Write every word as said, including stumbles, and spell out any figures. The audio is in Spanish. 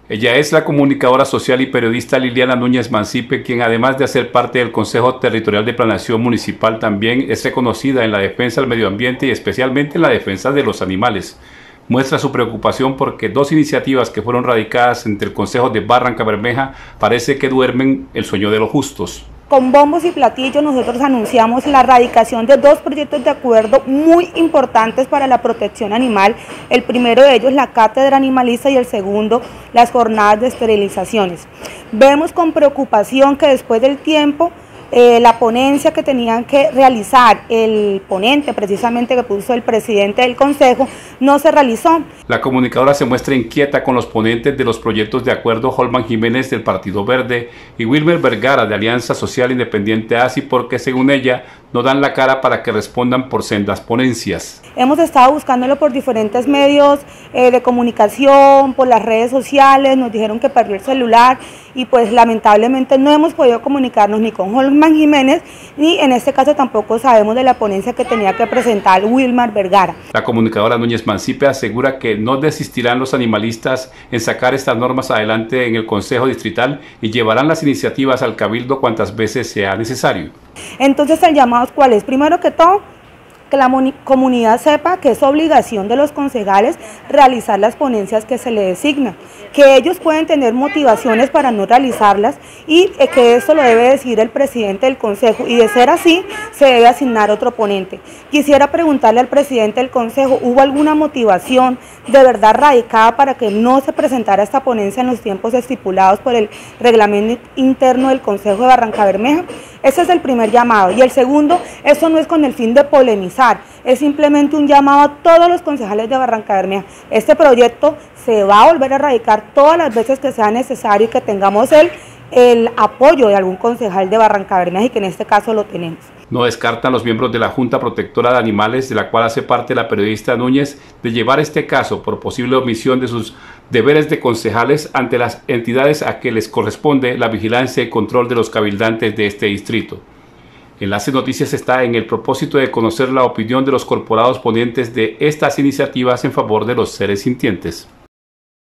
Ella es la comunicadora social y periodista Liliana Núñez Mancipe, quien además de hacer parte del Consejo Territorial de Planeación Municipal, también es reconocida en la defensa del medio ambiente y especialmente en la defensa de los animales. Muestra su preocupación porque dos iniciativas que fueron radicadas entre el Consejo de Barrancabermeja parece que duermen el sueño de los justos. Con bombos y platillos nosotros anunciamos la radicación de dos proyectos de acuerdo muy importantes para la protección animal. El primero de ellos, la cátedra animalista, y el segundo, las jornadas de esterilizaciones. Vemos con preocupación que después del tiempo, Eh, la ponencia que tenían que realizar el ponente, precisamente que puso el presidente del Consejo, no se realizó. La comunicadora se muestra inquieta con los ponentes de los proyectos de acuerdo Holman Jiménez del Partido Verde y Wilmer Vergara de Alianza Social Independiente A S I porque según ella no dan la cara para que respondan por sendas ponencias. Hemos estado buscándolo por diferentes medios eh, de comunicación, por las redes sociales, nos dijeron que perdió el celular y pues lamentablemente no hemos podido comunicarnos ni con Holman Jiménez ni en este caso tampoco sabemos de la ponencia que tenía que presentar Wilmer Vergara. La comunicadora Núñez Mancipe asegura que no desistirán los animalistas en sacar estas normas adelante en el Consejo Distrital y llevarán las iniciativas al Cabildo cuantas veces sea necesario. Entonces el llamado ¿cuál es? Primero que todo, que la comunidad sepa que es obligación de los concejales realizar las ponencias que se le designan, que ellos pueden tener motivaciones para no realizarlas y que esto lo debe decidir el presidente del consejo y de ser así se debe asignar otro ponente. Quisiera preguntarle al presidente del consejo, ¿hubo alguna motivación de verdad radicada para que no se presentara esta ponencia en los tiempos estipulados por el reglamento interno del Consejo de Barrancabermeja? Ese es el primer llamado. Y el segundo, eso no es con el fin de polemizar, es simplemente un llamado a todos los concejales de Barrancabermeja. Este proyecto se va a volver a radicar todas las veces que sea necesario y que tengamos el, el apoyo de algún concejal de Barrancabermeja y que en este caso lo tenemos. No descartan los miembros de la Junta Protectora de Animales, de la cual hace parte la periodista Núñez, de llevar este caso por posible omisión de sus deberes de concejales ante las entidades a que les corresponde la vigilancia y control de los cabildantes de este distrito. Enlace Noticias está en el propósito de conocer la opinión de los corporados ponentes de estas iniciativas en favor de los seres sintientes.